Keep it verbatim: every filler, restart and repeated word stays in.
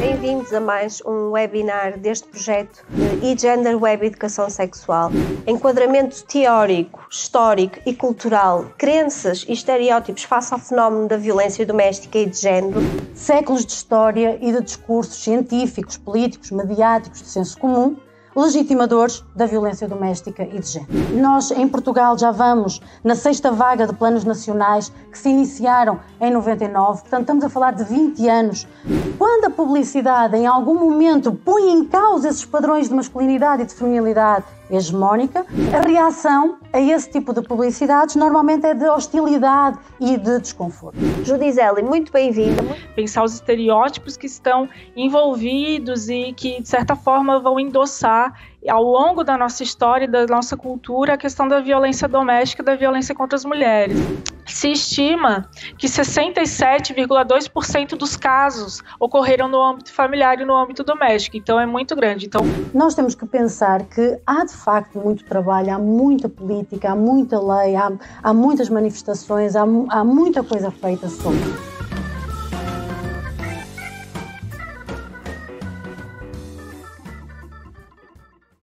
Bem-vindos a mais um webinar deste projeto de e-Gender Web Educação Sexual. Enquadramento teórico, histórico e cultural, crenças e estereótipos face ao fenómeno da violência doméstica e de género. Séculos de história e de discursos científicos, políticos, mediáticos, de senso comum, legitimadores da violência doméstica e de género. Nós, em Portugal, já vamos na sexta vaga de planos nacionais que se iniciaram em noventa e nove, portanto estamos a falar de vinte anos. Quando a publicidade, em algum momento, põe em causa esses padrões de masculinidade e de feminilidade hegemónica, a reação a esse tipo de publicidades normalmente é de hostilidade e de desconforto. Judizeli, muito bem-vinda. Pensar os estereótipos que estão envolvidos e que, de certa forma, vão endossar ao longo da nossa história e da nossa cultura a questão da violência doméstica e da violência contra as mulheres. Se estima que sessenta e sete vírgula dois por cento dos casos ocorreram no âmbito familiar e no âmbito doméstico, então é muito grande. Então, nós temos que pensar que há de facto muito trabalho, há muita política, há muita lei, há, há muitas manifestações, há, há muita coisa feita sobre.